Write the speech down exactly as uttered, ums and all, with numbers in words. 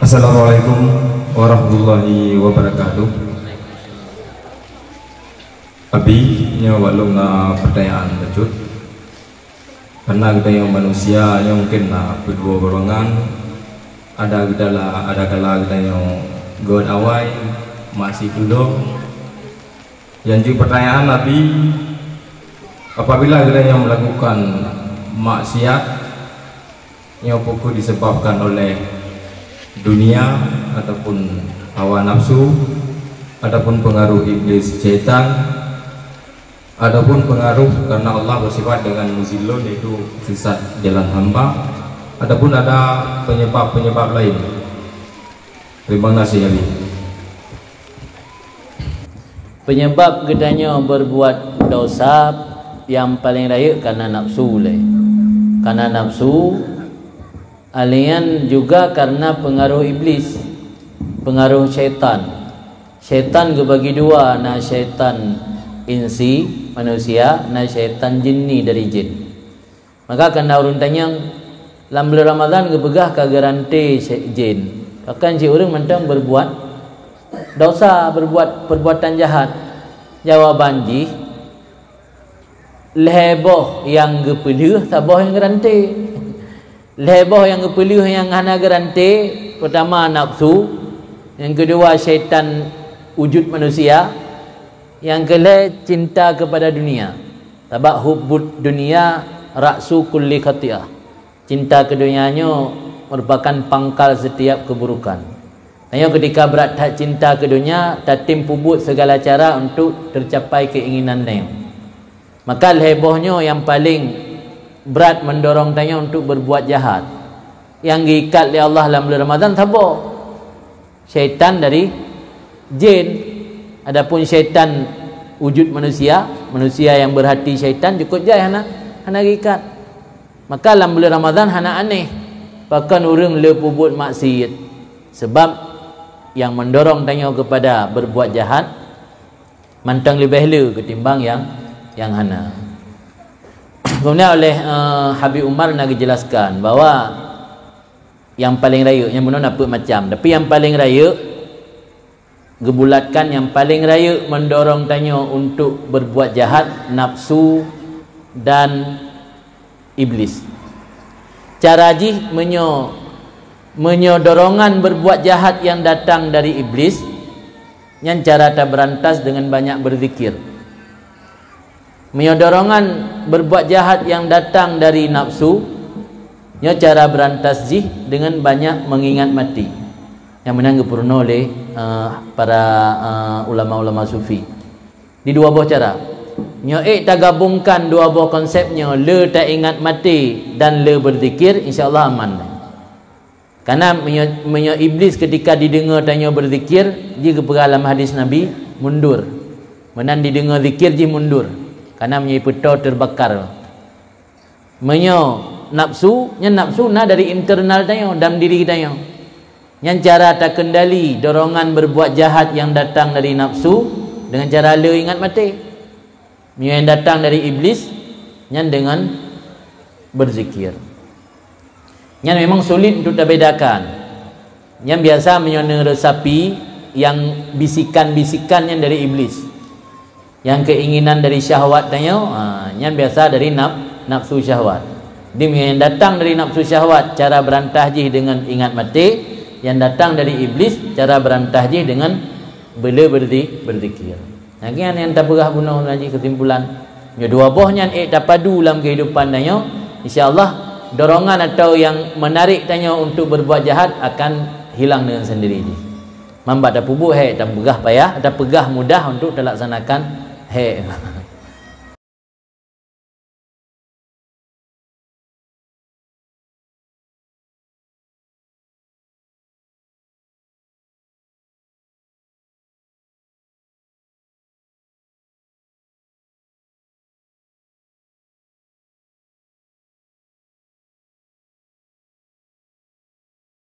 Assalamualaikum warahmatullahi wabarakatuh. Abi nya walung na pertanyaan lanjut. Karena kita yang manusia yang mungkin na berdua golongan, ada gedala ada kala kita yang god awai masih dulu. Yang juga pertanyaan Nabi, apabila kita yang melakukan maksiat yang pokok disebabkan oleh dunia ataupun hawa nafsu, ataupun pengaruh iblis setan, ataupun pengaruh karena Allah bersifat dengan muzilun, yaitu sesat jalan hamba, ataupun ada penyebab-penyebab lain. Terima kasih Nabi. Penyebab gedanya berbuat dosa yang paling raya karena nafsu le. Karena nafsu, alian juga karena pengaruh iblis, pengaruh syaitan. Syaitan dibagi dua, na syaitan insi manusia, na syaitan jinni dari jin. Maka kena urun tanya dalam bulan Ramadan kebegah ka garanti jin. Akan si orang mentang berbuat dosa, berbuat perbuatan jahat. Jawaban ji leboh yang gepelih, taboh yang garanti. Leboh yang gepelih yang hana garanti, pertama nafsu, yang kedua syaitan wujud manusia, yang kedua cinta kepada dunia. Tabak hubbud dunia raksu kulli khati'ah. Cinta ke dunianya merupakan pangkal setiap keburukan. Hanya ketika berat tak cinta ke dunia, tatim pubut segala cara untuk tercapai keinginannya. Maka hebohnya yang paling berat mendorong tanya untuk berbuat jahat. Yang diikat oleh Allah dalam bulan Ramadan tabuk syaitan dari jin. Adapun syaitan wujud manusia, manusia yang berhati syaitan cukup jaya hana hana diikat. Maka dalam bulan Ramadan hana aneh, bahkan orang le pubut maksiat. Sebab yang mendorong tanya kepada berbuat jahat mantang lebih le ketimbang yang yang hana. Kemudian oleh uh, Habib Umar nak dijelaskan bahawa yang paling raya, yang benar apa macam, tapi yang paling raya gebulatkan yang paling raya mendorong tanya untuk berbuat jahat nafsu dan iblis. Cara jih menyo menyo dorongan berbuat jahat yang datang dari iblis, yang cara tak berantas dengan banyak berzikir. Menyo dorongan berbuat jahat yang datang dari nafsu, yang cara berantas jih dengan banyak mengingat mati. Yang menang purno oleh uh, para uh, ulama-ulama sufi. Di dua buah cara. Nyo eh tak gabungkan dua buah konsepnya, le tak ingat mati dan le berzikir, insya-Allah aman. Karena menyo, menyo iblis ketika didengar tanya berzikir, dia kepada dalam hadis Nabi mundur. Menan didengar zikir dia mundur. Karena menyo peta terbakar. Menyo nafsu, nya nafsu na dari internal tanya dalam diri kita tanya. Yang cara tak kendali dorongan berbuat jahat yang datang dari nafsu dengan cara le ingat mati. Menyo yang datang dari iblis yang dengan berzikir. Yang memang sulit untuk terbedakan. Yang biasa menyono resapi yang bisikan-bisikan yang dari iblis. Yang keinginan dari syahwat tanya, ha, yang biasa dari naf, nafsu syahwat. Dia yang datang dari nafsu syahwat cara berantah jih dengan ingat mati, yang datang dari iblis cara berantah jih dengan bela berzi, berzikir. Nah, yang yang tak berah guna lagi kesimpulan. Ya dua bohnya eh tak padu dalam kehidupan tanya, insya-Allah dorongan atau yang menarik tanya untuk berbuat jahat akan hilang dengan sendiri. Mambat dah pubuk he, tak pegah payah, tak pegah mudah untuk terlaksanakan he.